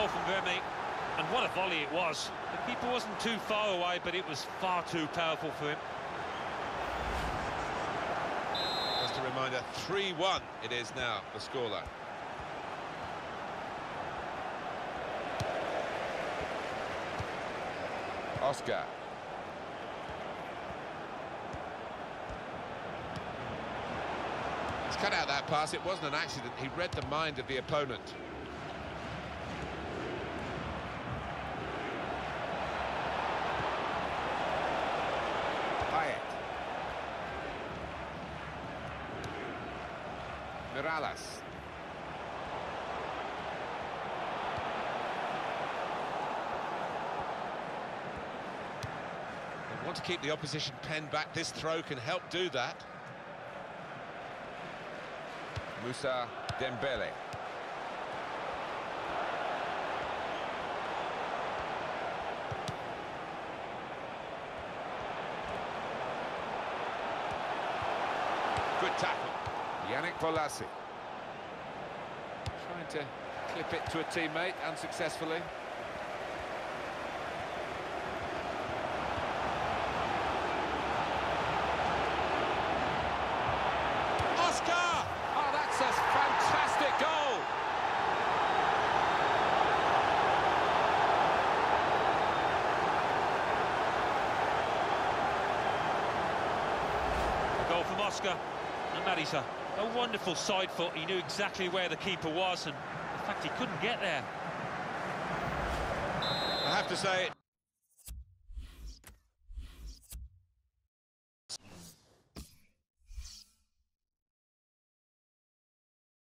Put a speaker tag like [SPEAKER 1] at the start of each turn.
[SPEAKER 1] goal from Vermeer, and what a volley it was. The keeper wasn't too far away, but it was far too powerful for him.
[SPEAKER 2] Just a reminder, 3-1 it is now, the scoreline. Oscar. He's cut out that pass. It wasn't an accident. He read the mind of the opponent. Payet. Mirallas. They want to keep the opposition pen back. This throw can help do that. Moussa Dembele. Good tackle. Yannick Bolasie. Trying to clip it to a teammate, unsuccessfully. Oscar! Oh, that's a fantastic goal!
[SPEAKER 1] A goal from Oscar. And that is a wonderful side foot. He knew exactly where the keeper was, and in fact he couldn't get there.
[SPEAKER 2] I have to say,